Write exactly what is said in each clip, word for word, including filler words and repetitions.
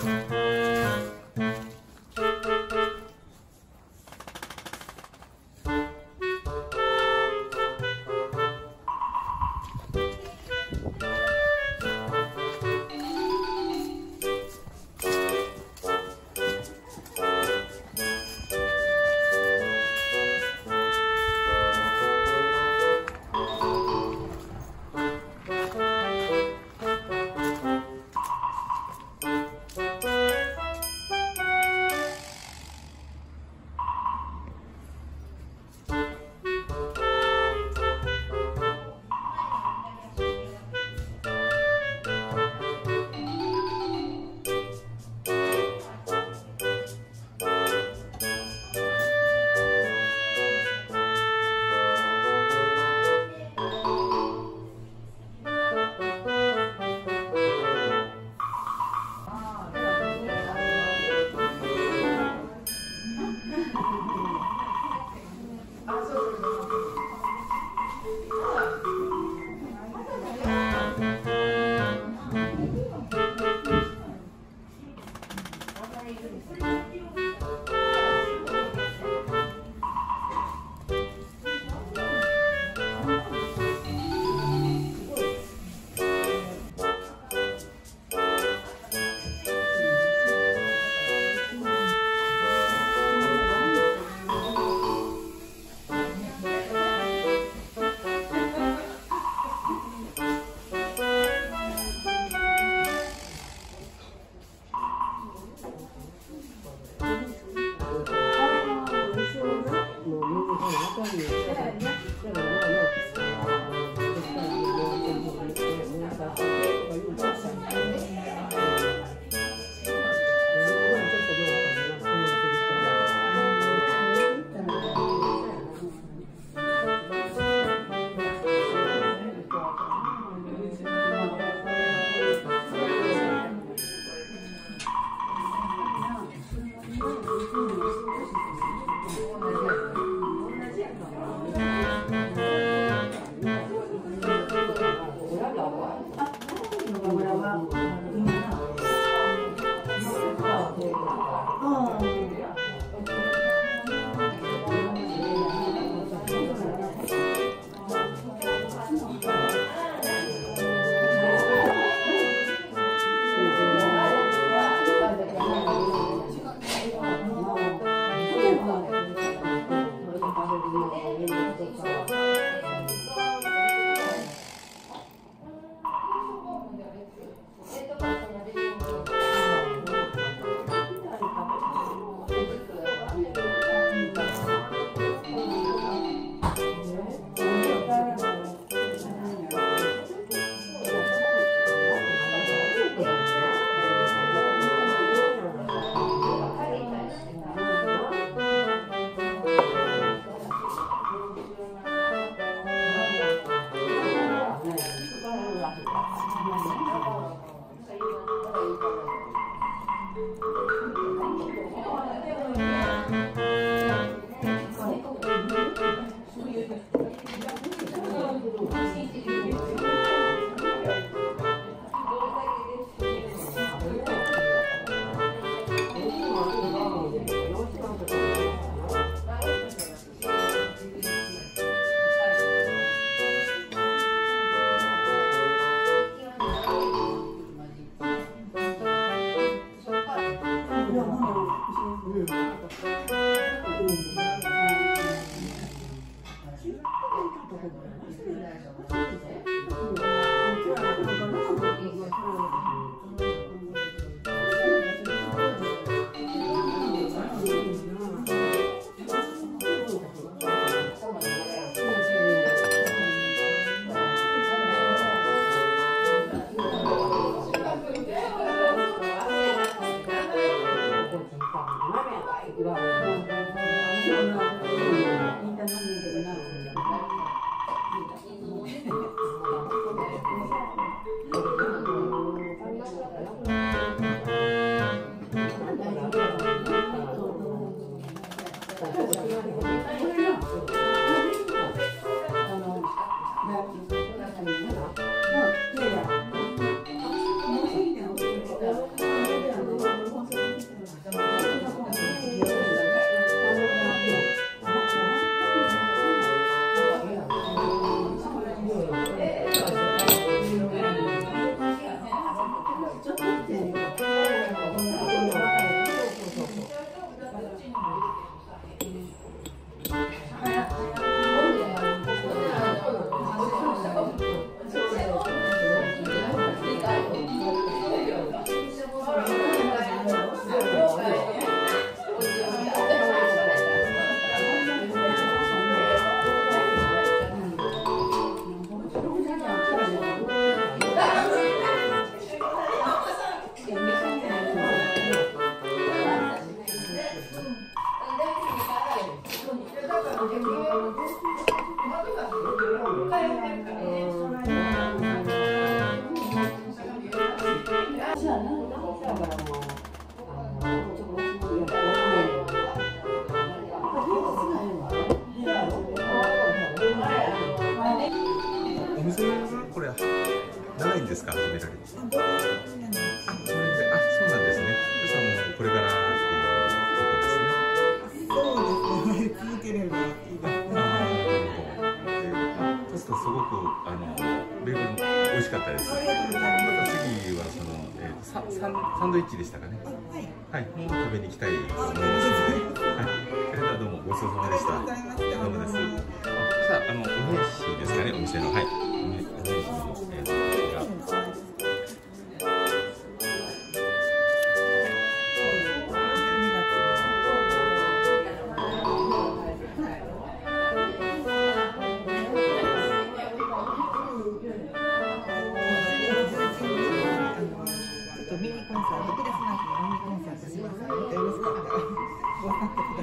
あこれ長いんですか、始められて。あ、これで、あ、そうなんですね。そしたらもうこれからっていうことですね。 そうですね。続ければいいですね。 ああ、なるほど。そうするとすごくあのベーグルも美味しかったです。また次はそのえっとササンサンドイッチでしたかね。はい、もう食べに行きたいと思います。はい、それではどうもごちそうさまでした。どうもです。あ、さあ、あのお名刺ですかね、お店の。はい。 ミニコンサート、クリスマスのミニコンサートしますので、よろしかったらご参加くだ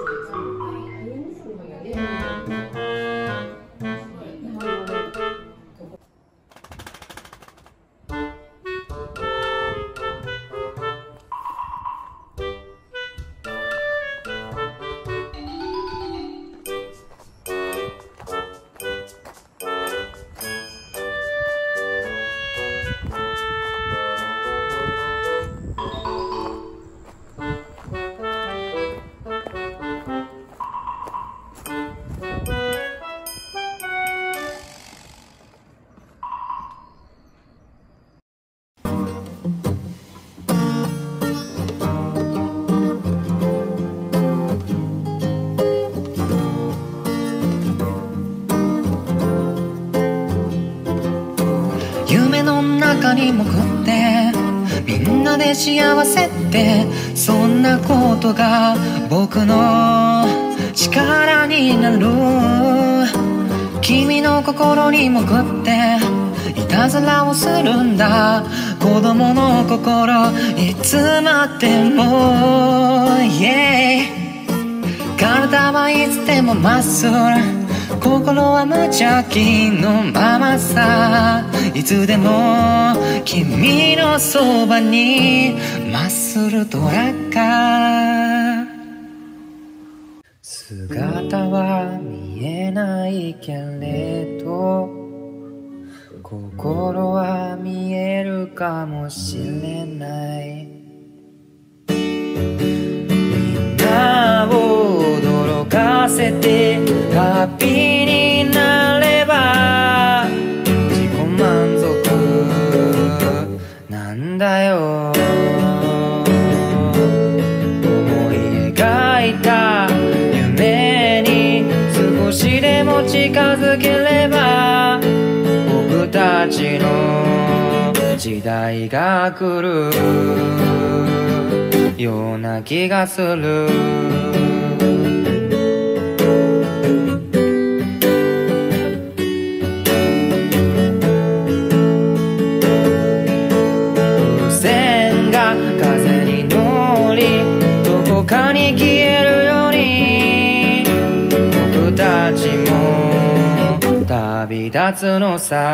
夢の中に潜ってみんなで幸せってそんなことが僕の力になる。君の心に潜っていたずらをするんだ。子供の心いつまっても、yeah、 体はいつでもまっすぐ、心は無邪気のままさ。いつでも君のそばにマッスルドラッカー。姿は見えないけれど心は見えるかもしれない。みんなを驚かせてハッピーになれば自己満足なんだよ。思い描いた夢に少しでも近づければ僕たちの時代が来るような気がする。風船が風に乗りどこかに消えるように僕たちも旅立つのさ。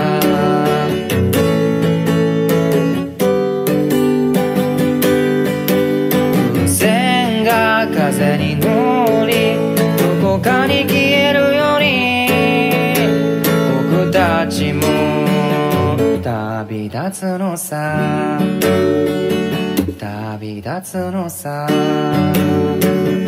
風に乗りどこかに消えるように僕たちも旅立つのさ、旅立つのさ。